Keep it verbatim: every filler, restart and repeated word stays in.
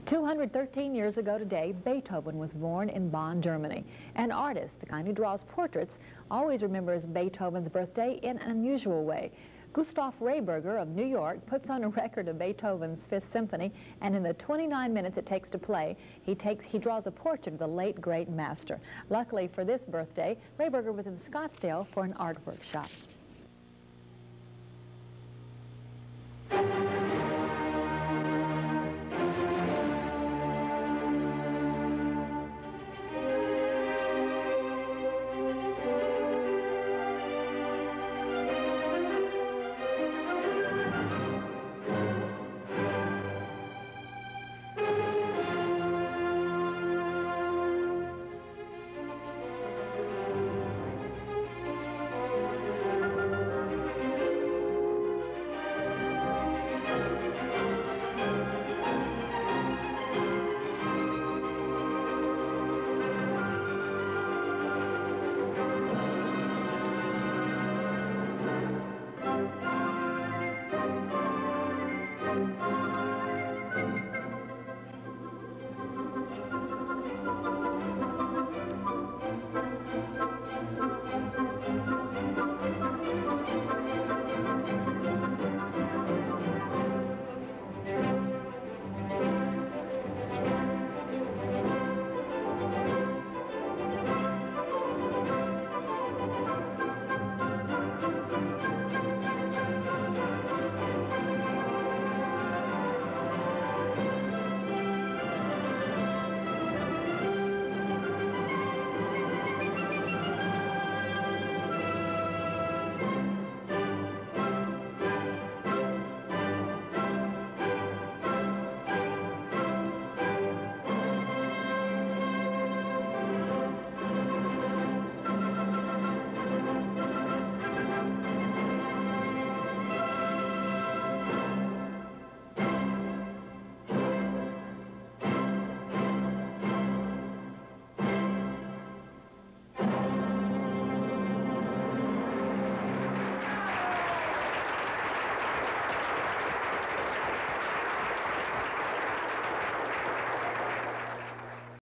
two hundred thirteen years ago today, Beethoven was born in Bonn, Germany. An artist, the kind who draws portraits, always remembers Beethoven's birthday in an unusual way. Gustav Rehberger of New York puts on a record of Beethoven's Fifth Symphony, and in the twenty-nine minutes it takes to play, he, takes, he draws a portrait of the late, great master. Luckily for this birthday, Rehberger was in Scottsdale for an art workshop.